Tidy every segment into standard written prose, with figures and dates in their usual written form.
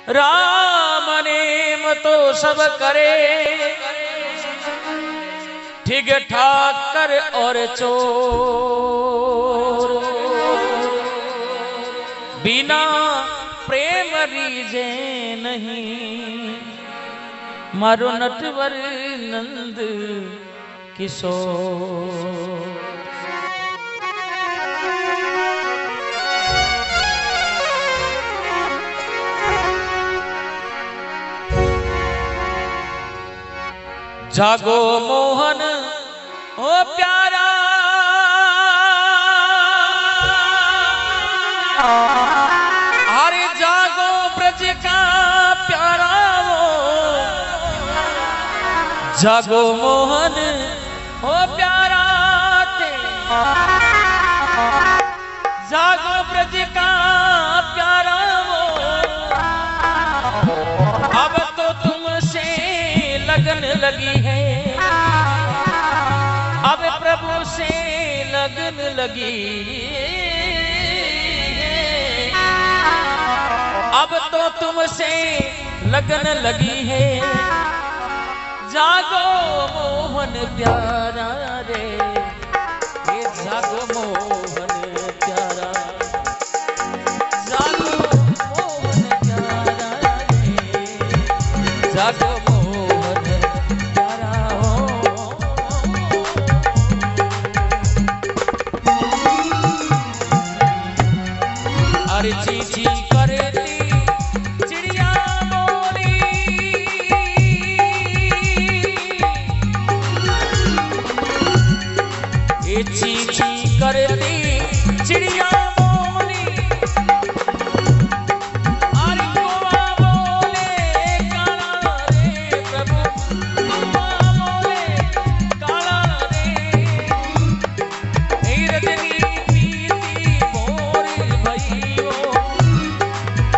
Ram name तो सब करे, ठीक ठाक कर और चोर। बिना प्रेम रीजे नहीं, मारो नटवर नंद किशोर। जागो मोहन ओ प्यारा, अरे जागो ब्रज का प्यारा वो। जागो मोहन ओ प्यारा ते, जागो ब्रज का प्यारा वो। अब तो तुमसे लगन लगी है, अब प्रभु से लगन लगी। अब तो तुमसे लगन लगी है, जागो मोहन प्यारा रे, ये जागो मोहन प्यारा, जागो मोहन प्यारा रे, जागो मोहन प्यारा हो। अरे चीची करती चिड़िया बोली, ये चीची करती चिड़िया बोली। अरे कोवा बोले काला रे प्रभु, कोवा बोले काला रे। रजनी पीती मोर भइयो,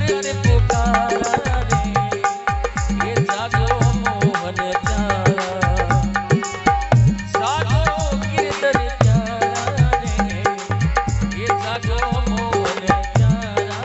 करत पुकारा रे, ये जागो मोहन प्यारा, जागो गिरधर प्यारा रे, ये जागो मोहन प्यारा।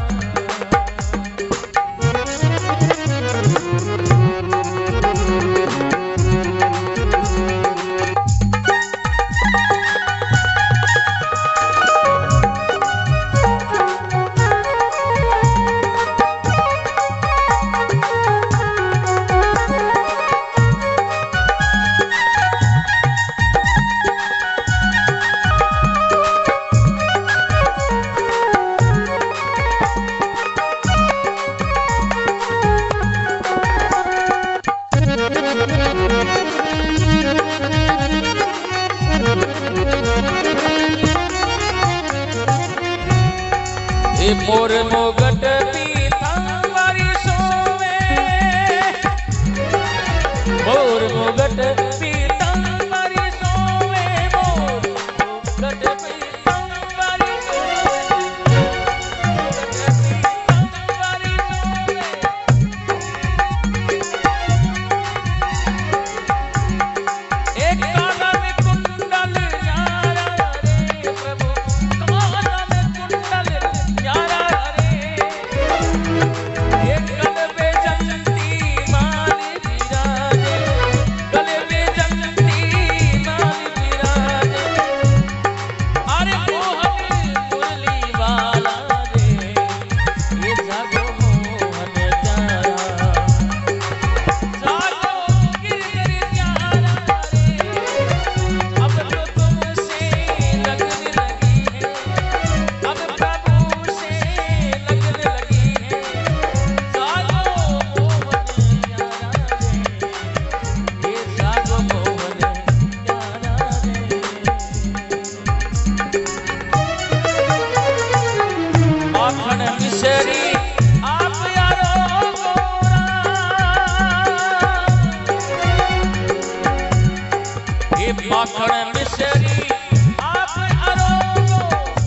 ये मोर मोगट पीतांबरी सोवे, मोर मोगट पीतांबरी सोवे, मोर मोगट पीतांबरी सोवे, पीतांबरी सोवे। एक काला में कुंडल न्यारा रे प्रभु, काला में कुंडल न्यारा रे, एक गल में जंती माली विराजे, गल में जंती माली विराजे, अरे मोहन मुरली वाला रे, ये जागो मोहन प्यारा, जागो गिरधर प्यारा रे, अब तो तुमसे लगन लगी है, अब प्रभु से लगन लगी है, जागो मोहन प्यारा रे, ये जागो मोहन प्यारा रे। माखन मिश्री आप यारो गोरा, ये माखन मिश्री आप यारो गो,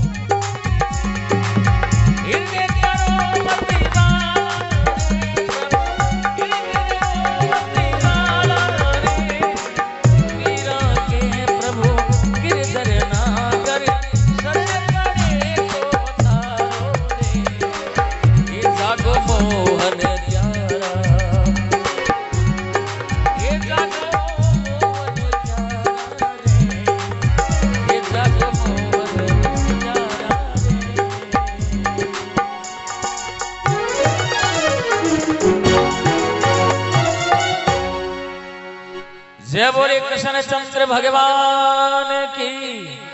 इनके करो मती वाला रे प्रभु, इनके करो मती वाला रे, मीरा के प्रभु गिरधर नागर, सर करे तो तारो रे, ये जागो मोहन प्यारा, ये जागो मोहन प्यारा रे, ये जागो मोहन प्यारा रे। जय बोले कृष्ण चंद्र भगवान की।